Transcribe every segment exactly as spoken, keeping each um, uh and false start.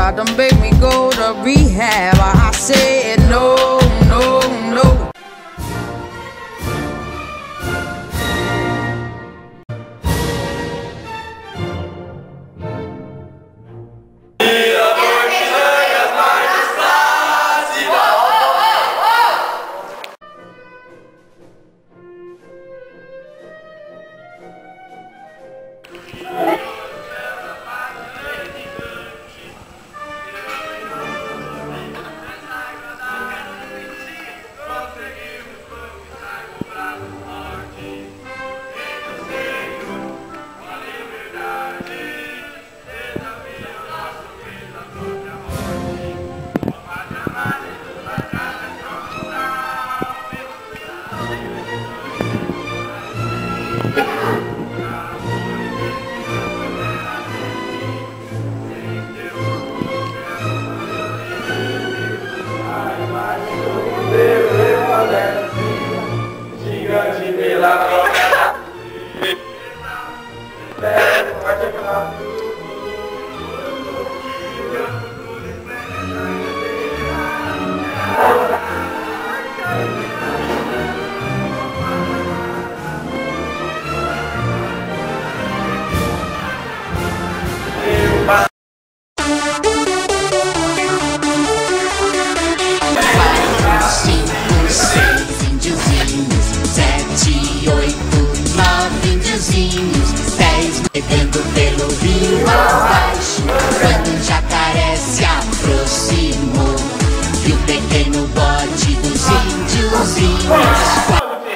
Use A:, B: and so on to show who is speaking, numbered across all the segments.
A: tried to make me go to rehab. I said no, no, no.
B: Pegando pelo rio abaixo, quando um jacaré se aproximou, e o pequeno bote dos índiozinhos.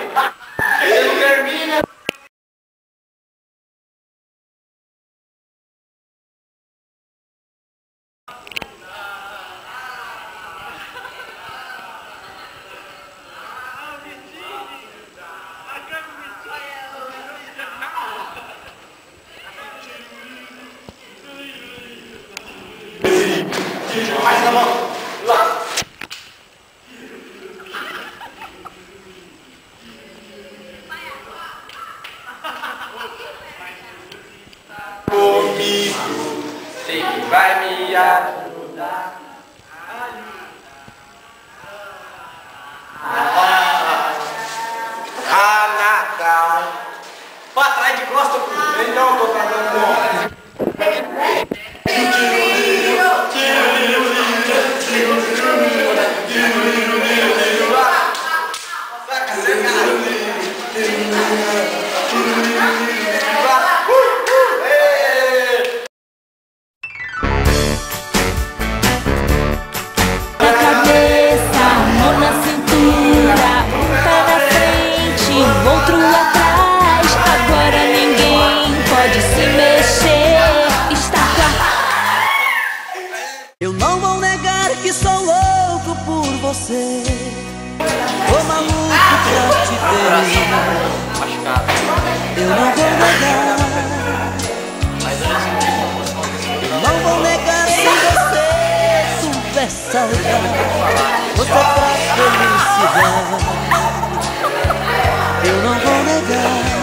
C: Mais na mão, lá. Comigo, sei que vai me ajudar. A nadar. Pra trás de costa, filho. Então eu tô tratando com.
D: A cabeça, mão na cintura, um pé na frente, outro atrás. Agora ninguém pode se mexer. Está com a...
E: Eu não vou negar que sou louco por você. Tô maluco pra te ver. Eu não vou negar. Eu não vou negar se você souber salvar. Você traz felicidade. Eu não vou negar.